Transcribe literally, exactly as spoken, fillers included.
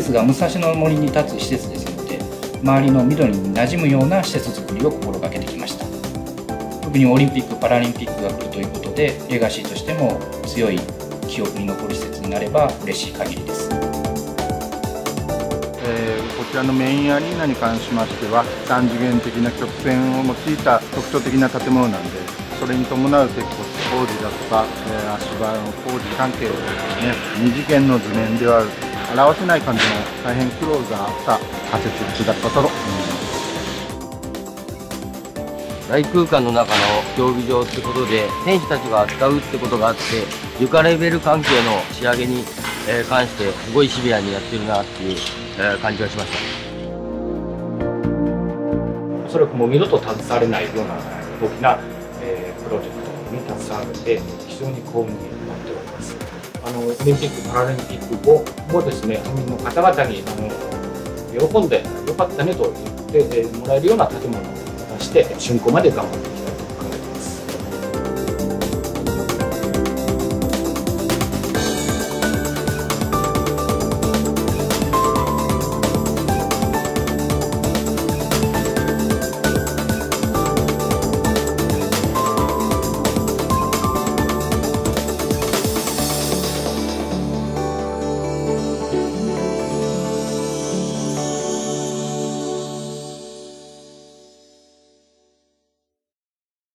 設が武蔵野森に立つ施設ですので、周りの緑に馴染むような施設づくりを心がけてきました。特にオリンピック・パラリンピックが来るということで、レガシーとしても強い記憶に残る施設になれば嬉しい限りです。 えー、こちらのメインアリーナに関しましては、さん次元的な曲線を用いた特徴的な建物なんで、それに伴う鉄骨工事だとか、えー、足場の工事関係をですね、に次元の図面では表せない感じの大変苦労があった仮設物だったと思います。 大空間の中の競技場ってことで、選手たちが扱うってことがあって、床レベル関係の仕上げに関してすごいシビアにやってるなっていう感じがしました。 おそらくもう二度と携われないような大きな、えー、プロジェクトに携われて非常に幸運に思っております。あのオリンピック・パラリンピック後もですね、市民の方々にあの喜んでよかったねと言ってもらえるような建物をして竣工まで頑張って